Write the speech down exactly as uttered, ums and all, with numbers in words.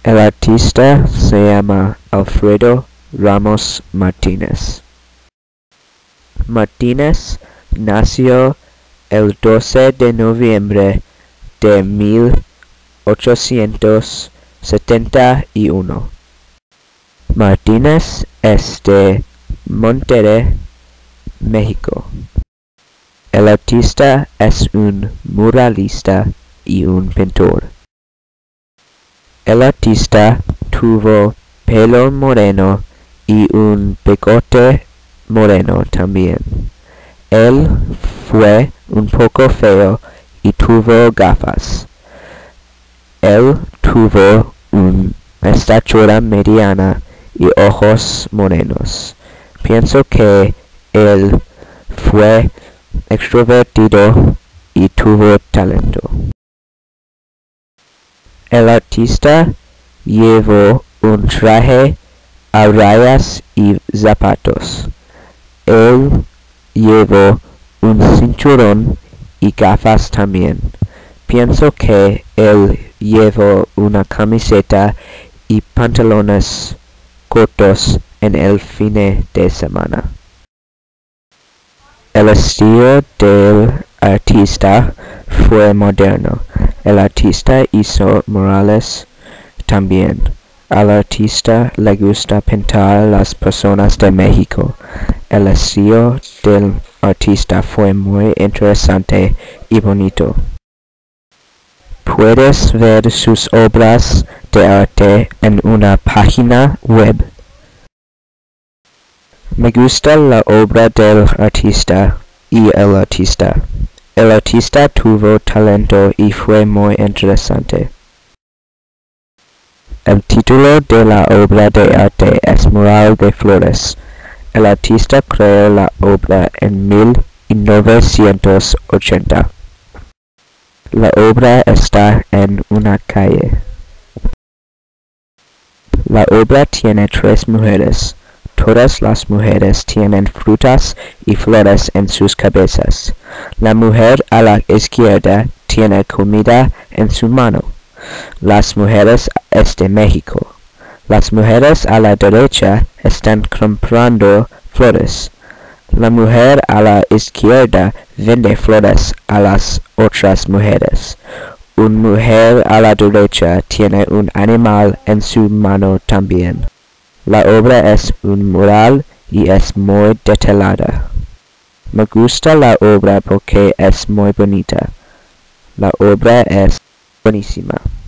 El artista se llama Alfredo Ramos Martínez. Martínez nació el doce de noviembre de mil ochocientos setenta y uno. Martínez es de Monterrey, México. El artista es un muralista y un pintor. El artista tuvo pelo moreno y un bigote moreno también. Él fue un poco feo y tuvo gafas. Él tuvo una estatura mediana y ojos morenos. Pienso que él fue extrovertido y tuvo talento. El artista llevó un traje a rayas y zapatos. Él llevó un cinturón y gafas también. Pienso que él llevó una camiseta y pantalones cortos en el fin de semana. El estilo del artista fue moderno. El artista hizo murales también. Al artista le gusta pintar las personas de México. El estilo del artista fue muy interesante y bonito. Puedes ver sus obras de arte en una página web. Me gusta la obra del artista y el artista. El artista tuvo talento y fue muy interesante. El título de la obra de arte es Mural de Flores. El artista creó la obra en mil novecientos ochenta. La obra está en una calle. La obra tiene tres mujeres. Todas las mujeres tienen frutas y flores en sus cabezas. La mujer a la izquierda tiene comida en su mano. Las mujeres es de México. Las mujeres a la derecha están comprando flores. La mujer a la izquierda vende flores a las otras mujeres. Una mujer a la derecha tiene un animal en su mano también. La obra es un mural y es muy detallada. Me gusta la obra porque es muy bonita. La obra es buenísima.